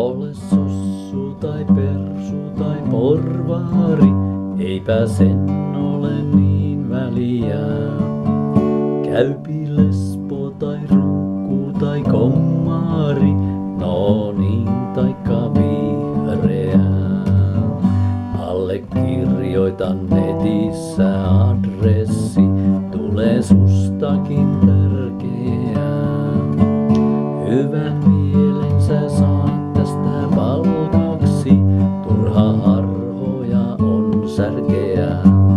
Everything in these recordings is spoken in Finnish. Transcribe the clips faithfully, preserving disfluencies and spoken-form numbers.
Ole sossu tai persu tai porvari, eipä sen ole niin väliä. Käypi lesbo tai runkku tai kommari, no niin taikka vihreä. Allekirjoitan netissä adressi, tulee sustakin tärkeä. Hyvän mielen sä saat tästä palkaksi, turha harhoja on särkeä.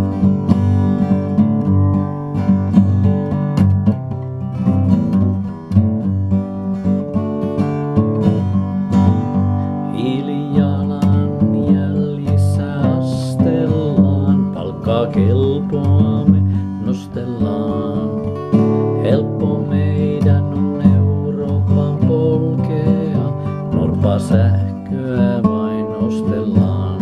Hiilijalan jäljissä astellaan, palkkaa kelpoa me nostellaan. Helppo meidän on Euroopan polkea, norppa sähköä vain ostellaan.